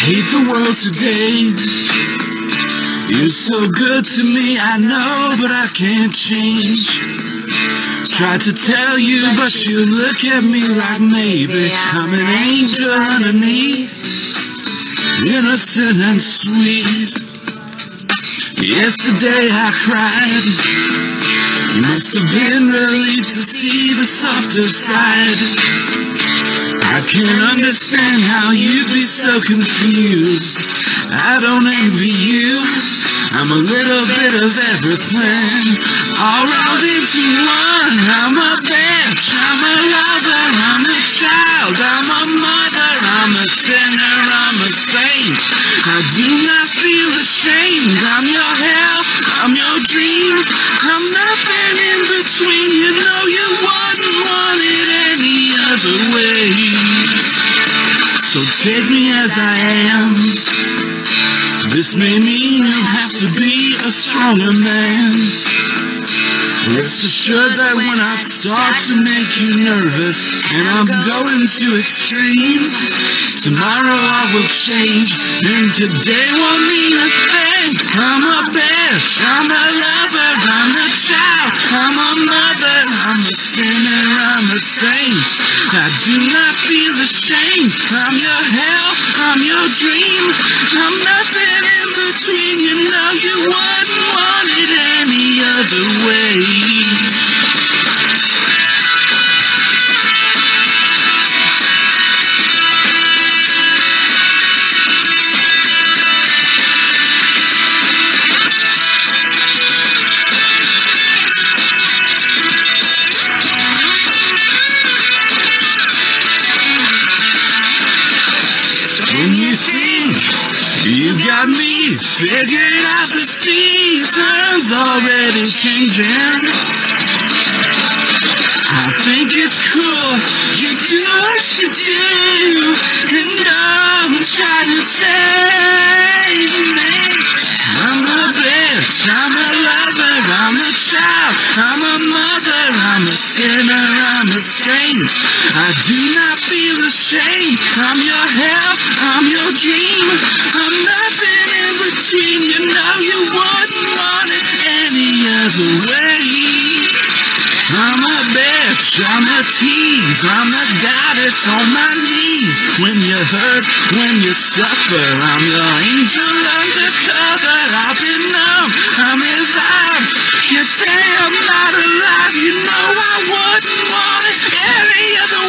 hate the world today. You're so good to me, I know, but I can't change. Tried to tell you, but you look at me like maybe I'm an angel underneath, innocent and sweet. Yesterday I cried. You must have been relieved to see the softer side. I can't understand how you'd be so confused. I don't envy you. I'm a little bit of everything, all rolled into one. I'm a bitch, I'm a lover, I'm a child, I'm a mother, I'm a sinner, I'm a saint. I do not feel ashamed. I'm your hell, I'm your dream, I'm nothing in between. You know you wouldn't want it any other way. So take me as I am. This may mean you'll have to be a stronger man. Rest assured that when I start to make you nervous and I'm going to extremes, tomorrow I will change, and today won't mean a thing. I'm a bitch, I'm a lover, I'm a child, I'm a mother, I'm a sinner, I'm a saint. I do not feel ashamed. I'm your hell, I'm your dream, I'm nothing in between. You know you wouldn't want it any other way. When you think you got me figured out, the season's already changing. I think it's cool you do what you do, and don't try to save me. I'm a bitch, I'm a lover, I'm a child, I'm a mother, I'm a sinner, I'm a saint. I do not feel ashamed. I'm your hell, I'm your dream, I'm nothing in between. You know you wouldn't want it any other way. I'm a bitch, I'm a tease, I'm a goddess on my knees. When you hurt, when you suffer, I'm your angel undercover. I've been numb, I'm revived, can't say I'm not alive. You know I wouldn't want it any other